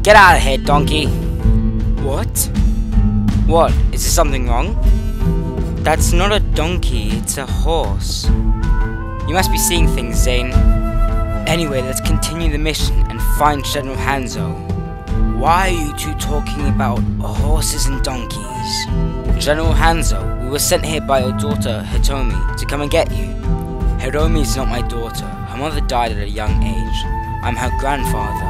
Get out of here, donkey! What? What? Is there something wrong? That's not a donkey, it's a horse. You must be seeing things, Zane. Anyway, let's continue the mission and find General Hanzo. Why are you two talking about horses and donkeys? General Hanzo, we were sent here by your daughter, Hitomi, to come and get you. Hiromi is not my daughter. Her mother died at a young age. I'm her grandfather.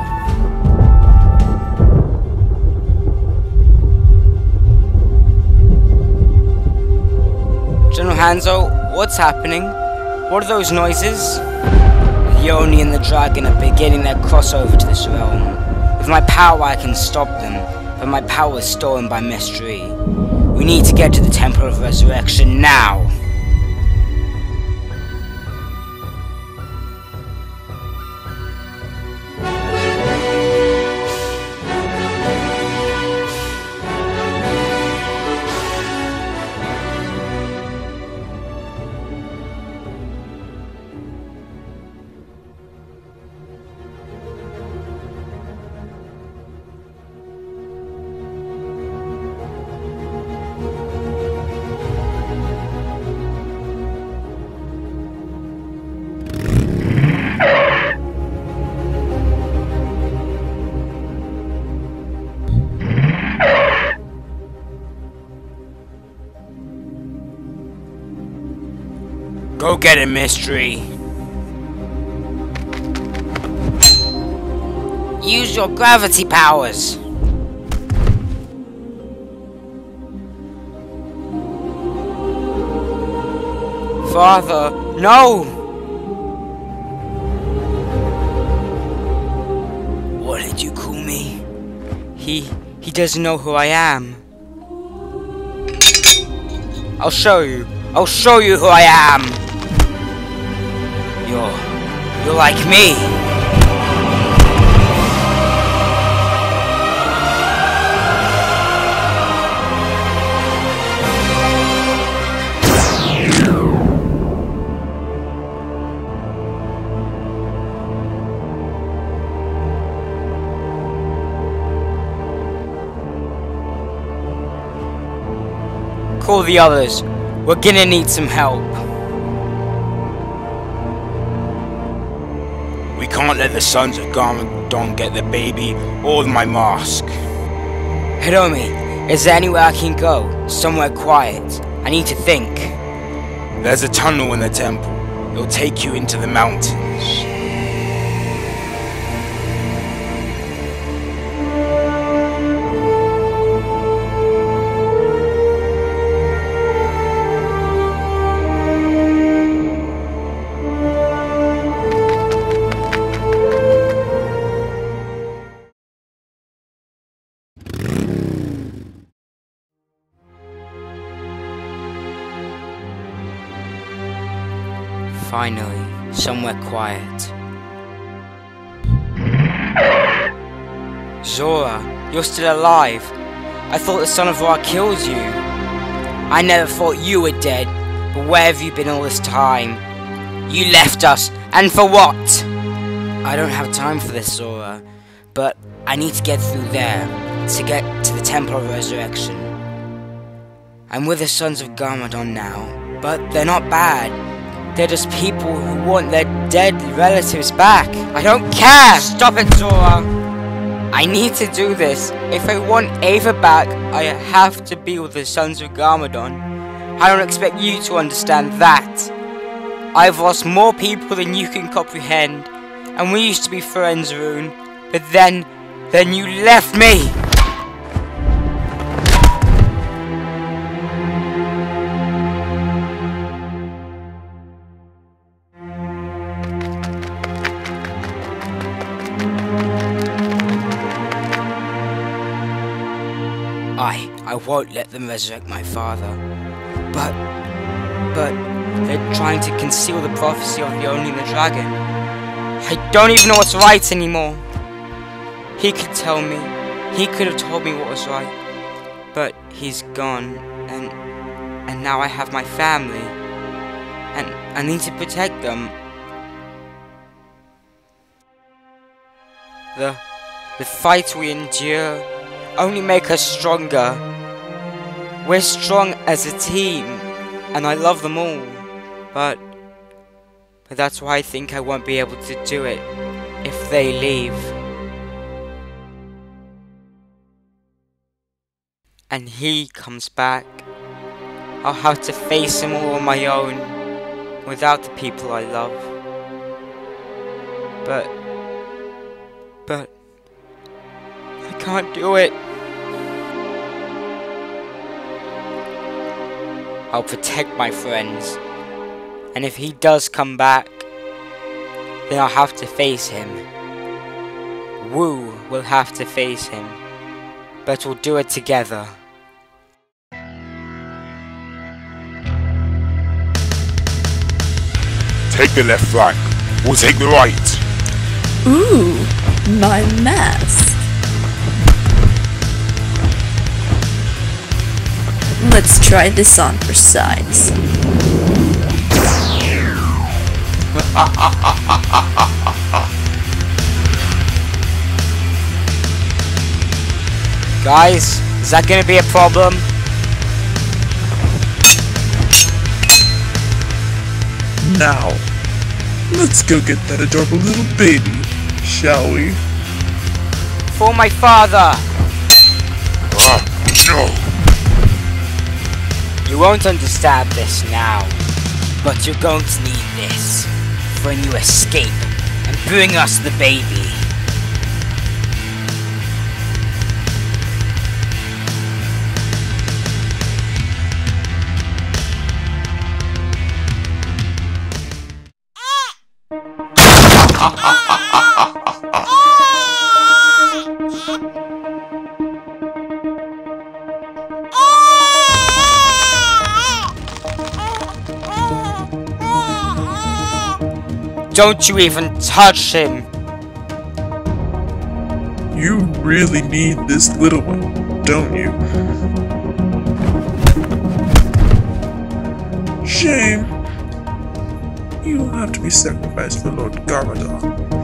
General Hanzo, what's happening? What are those noises? The Oni and the Dragon are beginning their crossover to this realm. With my power I can stop them, but my power is stolen by Mystery. We need to get to the Temple of Resurrection now! Go get it, Mystery. Use your gravity powers. Father, no! What did you call me? He doesn't know who I am. I'll show you. I'll show you who I am. You're like me. Call the others. We're gonna need some help. We can't let the Sons of Garmadon get the baby or my mask. Hiromi, is there anywhere I can go? Somewhere quiet. I need to think. There's a tunnel in the temple. It'll take you into the mountains. Finally, somewhere quiet. Zora, you're still alive. I thought the Son of Ra killed you. I never thought you were dead, but where have you been all this time? You left us, and for what? I don't have time for this, Zora, but I need to get through there, to get to the Temple of Resurrection. I'm with the Sons of Garmadon now, but they're not bad. They're just people who want their dead relatives back. I don't care! Stop it, Zora! I need to do this. If I want Ava back, I have to be with the Sons of Garmadon. I don't expect you to understand that. I've lost more people than you can comprehend. And we used to be friends, Rune. But then you left me! I won't let them resurrect my father. But they're trying to conceal the prophecy of the Oni and the Dragon. I don't even know what's right anymore. He could tell me. He could have told me what was right. But he's gone, and now I have my family. And I need to protect them. The fight we endure only make us stronger. We're strong as a team, and I love them all, but that's why I think I won't be able to do it if they leave. And he comes back. I'll have to face him all on my own, without the people I love. But I can't do it. I'll protect my friends, and if he does come back, then I'll have to face him. Wu will have to face him, but we'll do it together. Take the left flank. We'll take the right. Ooh, my mask. Let's try this on for size. Guys, is that gonna be a problem? Now, let's go get that adorable little baby, shall we? For my father! No. You won't understand this now, but you're going to need this for when you escape and bring us the baby. Don't you even touch him! You really need this little one, don't you? Shame. You will have to be sacrificed for Lord Garmadon.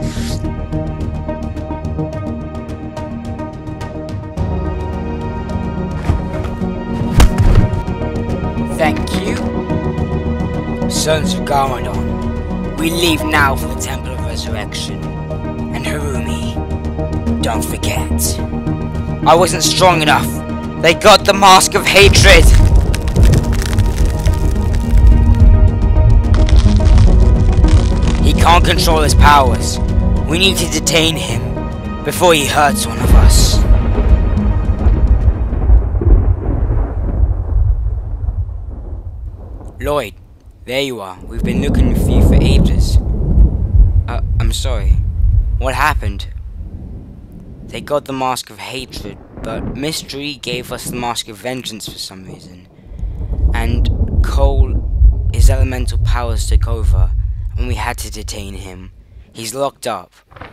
Thank you. Sons of Garmadon, we leave now for the Temple of Resurrection. And Harumi, don't forget. I wasn't strong enough. They got the Mask of Hatred. He can't control his powers. We need to detain him before he hurts one of us. Lloyd, there you are. We've been looking for you for ages. I'm sorry. What happened? They got the Mask of Hatred, but Mystery gave us the Mask of Vengeance for some reason. And Cole, his elemental powers took over, and we had to detain him. He's locked up.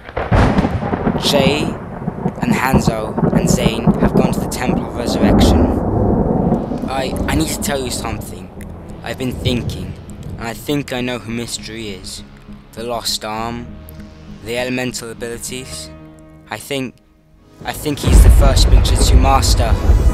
Jay and Hanzo and Zane have gone to the Temple of Resurrection. I need to tell you something. I've been thinking, and I think I know who Mystery is. The Lost Arm, the elemental abilities. I think he's the first Spinjitzu master.